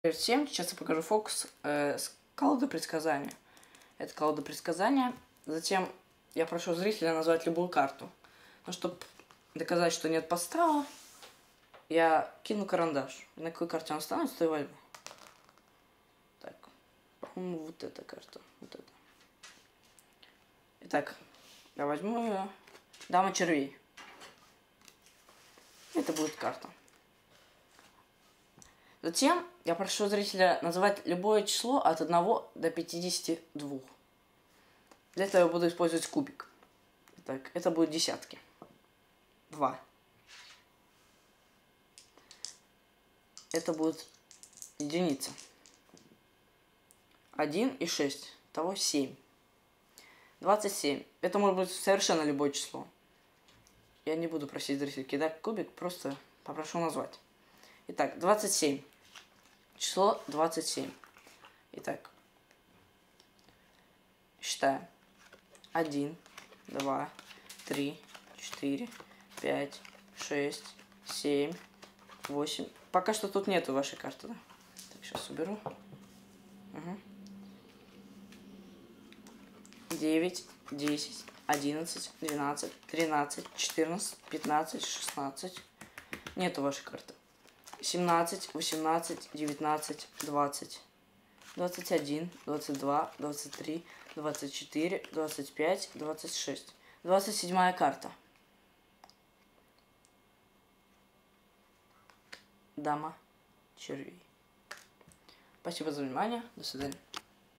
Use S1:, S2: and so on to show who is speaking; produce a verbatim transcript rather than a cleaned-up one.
S1: Привет всем, сейчас я покажу фокус э, с колоды предсказания. Это колода предсказания. Затем я прошу зрителя назвать любую карту. Но чтобы доказать, что нет подстава, я кину карандаш. На какой карте он останется, то и возьму. Так, по-моему, вот эта карта. Вот эта. Итак, я возьму ее. Дама червей. Это будет карта. Затем я прошу зрителя называть любое число от одного до пятидесяти двух. Для этого я буду использовать кубик. Так, это будут десятки. два. Это будет единица. один и шесть. Того семь. двадцать семь. Это может быть совершенно любое число. Я не буду просить зрителя кидать кубик, просто попрошу назвать. Итак, двадцать семь. Число двадцать семь. Итак, считаем. один, два, три, четыре, пять, шесть, семь, восемь. Пока что тут нету вашей карты, да? Так, сейчас уберу. Угу. девять, десять, одиннадцать, двенадцать, тринадцать, четырнадцать, пятнадцать, шестнадцать. Нету вашей карты. семнадцать, восемнадцать, девятнадцать, двадцать, двадцать один, двадцать два, двадцать три, двадцать четыре, двадцать пять, двадцать шесть. двадцать седьмая карта. Дама червей. Спасибо за внимание. До свидания.